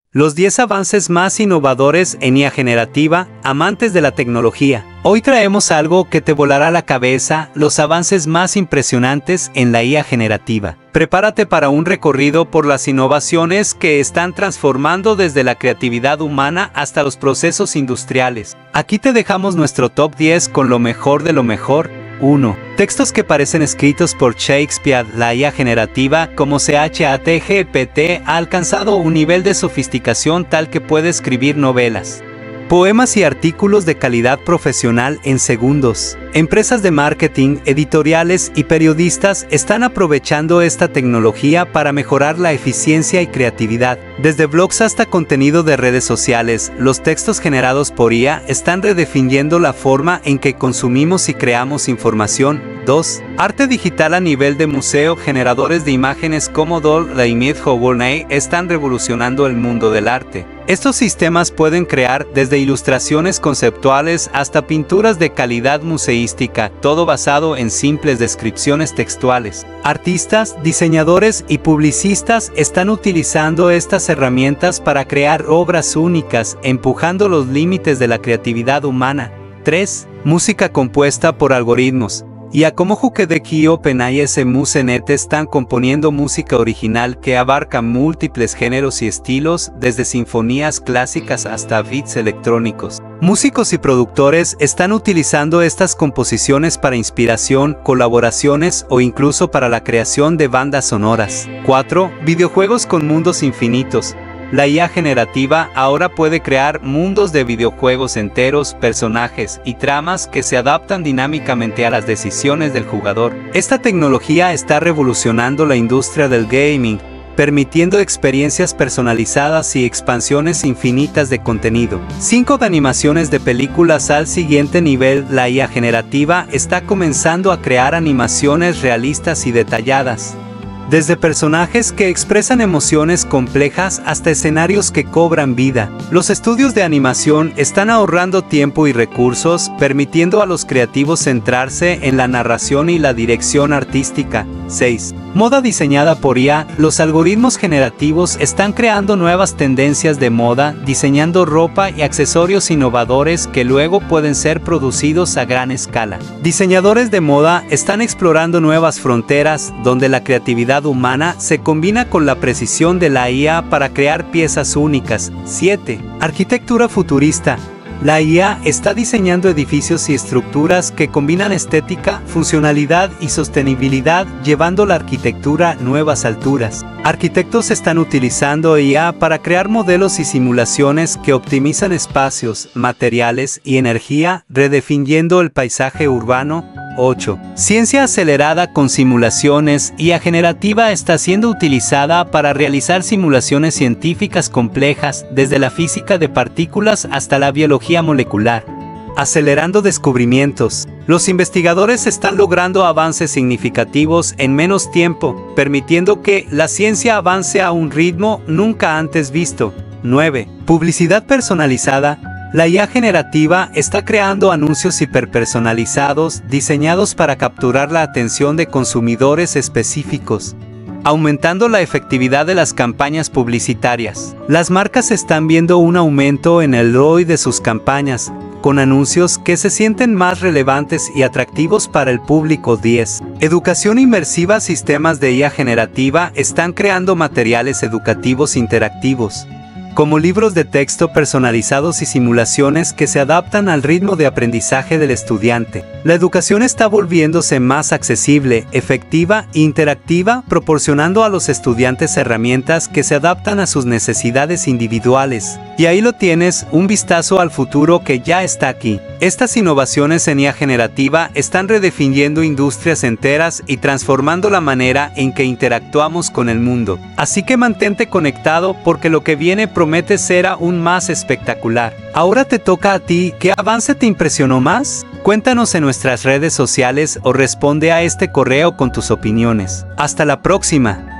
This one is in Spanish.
Los 10 avances más innovadores en IA generativa, amantes de la tecnología. Hoy traemos algo que te volará la cabeza, los avances más impresionantes en la IA generativa. Prepárate para un recorrido por las innovaciones que están transformando desde la creatividad humana hasta los procesos industriales. Aquí te dejamos nuestro top 10 con lo mejor de lo mejor. 1. Textos que parecen escritos por Shakespeare. La IA generativa, como ChatGPT, ha alcanzado un nivel de sofisticación tal que puede escribir novelas, poemas y artículos de calidad profesional en segundos. Empresas de marketing, editoriales y periodistas están aprovechando esta tecnología para mejorar la eficiencia y creatividad. Desde blogs hasta contenido de redes sociales, los textos generados por IA están redefiniendo la forma en que consumimos y creamos información. 2. Arte digital a nivel de museo. Generadores de imágenes como DALL-E y Midjourney están revolucionando el mundo del arte. Estos sistemas pueden crear desde ilustraciones conceptuales hasta pinturas de calidad museística, todo basado en simples descripciones textuales. Artistas, diseñadores y publicistas están utilizando estas herramientas para crear obras únicas, empujando los límites de la creatividad humana. 3. Música compuesta por algoritmos. IA como Hukedeki y OpenAI SMuseNet están componiendo música original que abarca múltiples géneros y estilos, desde sinfonías clásicas hasta beats electrónicos. Músicos y productores están utilizando estas composiciones para inspiración, colaboraciones o incluso para la creación de bandas sonoras. 4. Videojuegos con mundos infinitos. La IA generativa ahora puede crear mundos de videojuegos enteros, personajes y tramas que se adaptan dinámicamente a las decisiones del jugador. Esta tecnología está revolucionando la industria del gaming, permitiendo experiencias personalizadas y expansiones infinitas de contenido. 5. De animaciones de películas al siguiente nivel. La IA generativa está comenzando a crear animaciones realistas y detalladas. Desde personajes que expresan emociones complejas hasta escenarios que cobran vida. Los estudios de animación están ahorrando tiempo y recursos, permitiendo a los creativos centrarse en la narración y la dirección artística. 6. Moda diseñada por IA. Los algoritmos generativos están creando nuevas tendencias de moda, diseñando ropa y accesorios innovadores que luego pueden ser producidos a gran escala. Diseñadores de moda están explorando nuevas fronteras, donde la creatividad humana se combina con la precisión de la IA para crear piezas únicas. 7. Arquitectura futurista. La IA está diseñando edificios y estructuras que combinan estética, funcionalidad y sostenibilidad, llevando la arquitectura a nuevas alturas. Arquitectos están utilizando IA para crear modelos y simulaciones que optimizan espacios, materiales y energía, redefiniendo el paisaje urbano. 8. Ciencia acelerada con simulaciones. IA generativa está siendo utilizada para realizar simulaciones científicas complejas, desde la física de partículas hasta la biología molecular, acelerando descubrimientos. Los investigadores están logrando avances significativos en menos tiempo, permitiendo que la ciencia avance a un ritmo nunca antes visto. 9. Publicidad personalizada. La IA generativa está creando anuncios hiperpersonalizados, diseñados para capturar la atención de consumidores específicos, aumentando la efectividad de las campañas publicitarias. Las marcas están viendo un aumento en el ROI de sus campañas, con anuncios que se sienten más relevantes y atractivos para el público. 10. Educación inmersiva. Sistemas de IA generativa están creando materiales educativos interactivos, como libros de texto personalizados y simulaciones que se adaptan al ritmo de aprendizaje del estudiante. La educación está volviéndose más accesible, efectiva e interactiva, proporcionando a los estudiantes herramientas que se adaptan a sus necesidades individuales. Y ahí lo tienes, un vistazo al futuro que ya está aquí. Estas innovaciones en IA generativa están redefiniendo industrias enteras y transformando la manera en que interactuamos con el mundo. Así que mantente conectado, porque lo que viene promete ser aún más espectacular. Ahora te toca a ti. ¿Qué avance te impresionó más? Cuéntanos en nuestras redes sociales o responde a este correo con tus opiniones. Hasta la próxima.